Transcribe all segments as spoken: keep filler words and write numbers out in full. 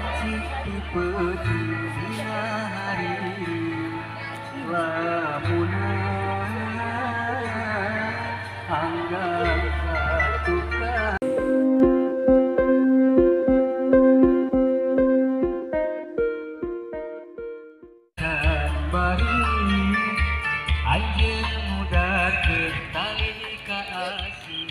janji dipeuti dina hari lamunan hanggang satukan bari anjeun mudatkeun tali ka asih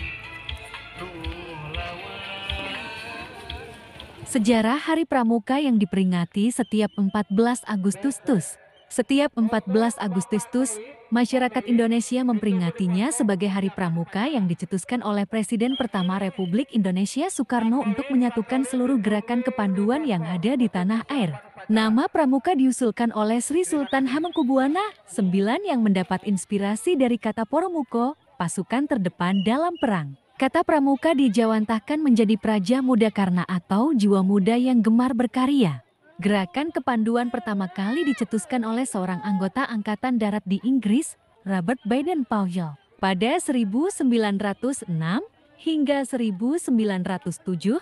Sejarah Hari Pramuka yang diperingati setiap empat belas Agustus. Setiap empat belas Agustus, masyarakat Indonesia memperingatinya sebagai Hari Pramuka yang dicetuskan oleh Presiden pertama Republik Indonesia Soekarno untuk menyatukan seluruh gerakan kepanduan yang ada di tanah air. Nama Pramuka diusulkan oleh Sri Sultan Hamengkubuwana sembilan yang mendapat inspirasi dari kata Poromuko, pasukan terdepan dalam perang. Kata pramuka dijawantahkan menjadi praja muda karena atau jiwa muda yang gemar berkarya. Gerakan kepanduan pertama kali dicetuskan oleh seorang anggota Angkatan Darat di Inggris, Robert Baden-Powell. Pada seribu sembilan ratus enam hingga seribu sembilan ratus tujuh,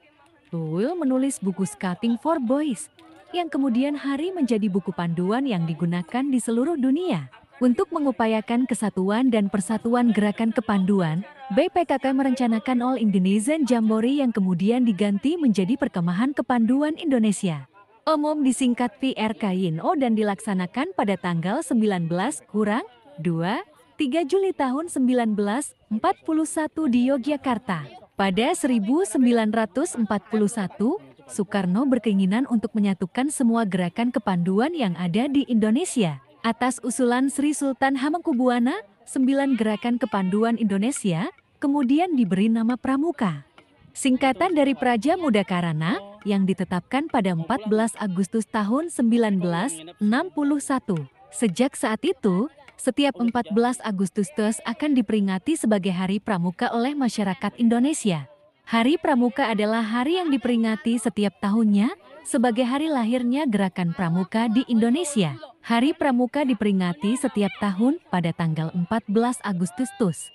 Powell menulis buku Scouting for Boys, yang kemudian hari menjadi buku panduan yang digunakan di seluruh dunia. Untuk mengupayakan kesatuan dan persatuan gerakan kepanduan, B P K K merencanakan All Indonesian Jamboree yang kemudian diganti menjadi Perkemahan Kepanduan Indonesia. Umum disingkat P R K Y N O dan dilaksanakan pada tanggal sembilan belas kurang dua, tiga Juli tahun seribu sembilan ratus empat puluh satu di Yogyakarta. Pada seribu sembilan ratus empat puluh satu, Soekarno berkeinginan untuk menyatukan semua gerakan kepanduan yang ada di Indonesia. Atas usulan Sri Sultan Hamengkubuwana, sembilan gerakan kepanduan Indonesia kemudian diberi nama Pramuka. Singkatan dari Praja Muda Karana yang ditetapkan pada empat belas Agustus tahun seribu sembilan ratus enam puluh satu. Sejak saat itu, setiap empat belas Agustus akan diperingati sebagai Hari Pramuka oleh masyarakat Indonesia. Hari Pramuka adalah hari yang diperingati setiap tahunnya sebagai hari lahirnya gerakan Pramuka di Indonesia. Hari Pramuka diperingati setiap tahun pada tanggal empat belas Agustus.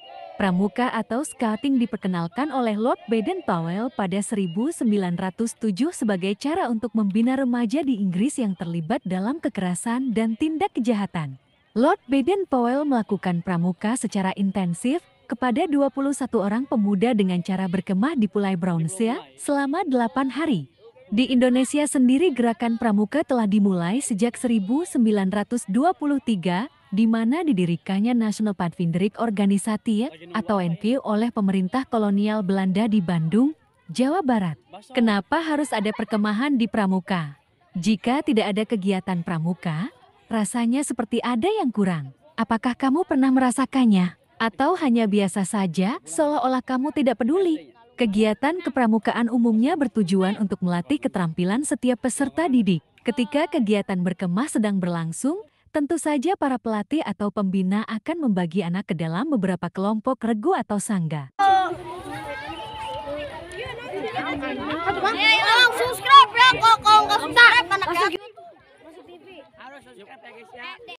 Pramuka atau Scouting diperkenalkan oleh Lord Baden-Powell pada seribu sembilan ratus tujuh sebagai cara untuk membina remaja di Inggris yang terlibat dalam kekerasan dan tindak kejahatan. Lord Baden-Powell melakukan pramuka secara intensif kepada dua puluh satu orang pemuda dengan cara berkemah di Pulau Brownsea selama delapan hari. Di Indonesia sendiri gerakan pramuka telah dimulai sejak seribu sembilan ratus dua puluh tiga, di mana didirikannya National Padvinderic Organisasi atau N P O oleh pemerintah kolonial Belanda di Bandung, Jawa Barat. Kenapa harus ada perkemahan di pramuka? Jika tidak ada kegiatan pramuka, rasanya seperti ada yang kurang. Apakah kamu pernah merasakannya? Atau hanya biasa saja, seolah-olah kamu tidak peduli? Kegiatan kepramukaan umumnya bertujuan untuk melatih keterampilan setiap peserta didik. Ketika kegiatan berkemah sedang berlangsung, tentu saja para pelatih atau pembina akan membagi anak ke dalam beberapa kelompok regu atau sangga. Subscribe ya, kok kalau nggak subscribe anak